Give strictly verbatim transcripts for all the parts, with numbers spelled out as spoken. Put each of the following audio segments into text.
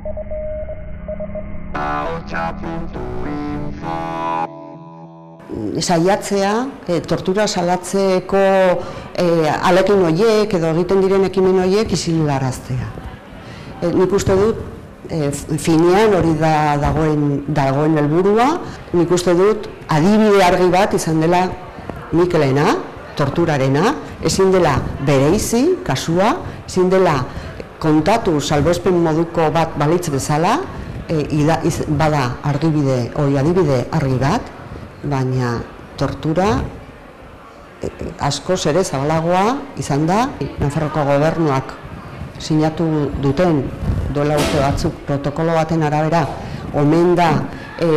Saiatzea, e, tortura salatzeko e, alekin horiek edo egiten diren ekimen horiek isilaraztea. E, nik uste dut, e, finean hori da dagoen, dagoen helburua, nik uste dut adibide argi bat izan dela Mikelena, torturarena, ezin dela bereizi kasua, ezin dela kontatu salbuespen moduko bat balitz bezala, e, ida, iz, bada argibide, oi adibide argi bat, baina tortura e, askoz ere zabalagoa izan da. Nafarroko gobernuak sinatu duten duela urte batzuk protokolo baten arabera omen da e,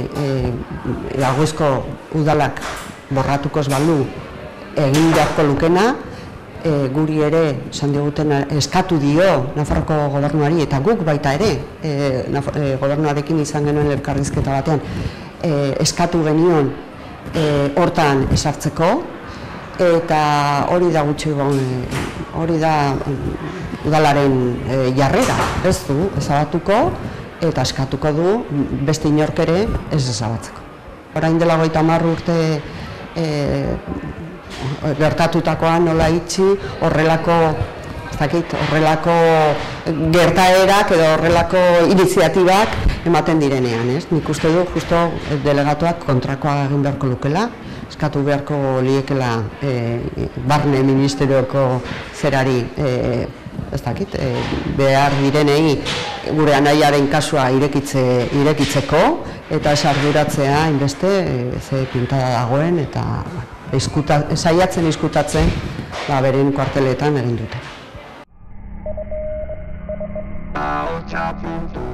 e, Dagoizko udalak borratuko ez balu egin beharko lukena, e, guri ere esan diguten eskatu dio Nafarroko gobernuari eta guk baita ere e, Naf e, gobernuarekin izan genuen elkarrizketa batean e, eskatu genion e, hortan esartzeko, eta hori da gutxi hori da udalaren e, jarrera, ez du ezabatuko eta eskatuko du beste inork ere ez ezabatzeko. Orain dela hogeita hamar urte e, gertatutakoa nola itxi horrelako ez dakit, horrelako gertaerak edo horrelako iniziatibak ematen direnean, ez? Nik uste du justo delegatuak kontrakoa egin beharko lukela, eskatu beharko liekela e, barne ministerioko zerari e, ez dakit, e, behar direnei gure anaiaren kasua irekitze, irekitzeko eta ez arduratzea inbeste e, ze pintada dagoen eta eskuta, saiatzen izkutatzen ba, beren kuarteletan egin dute.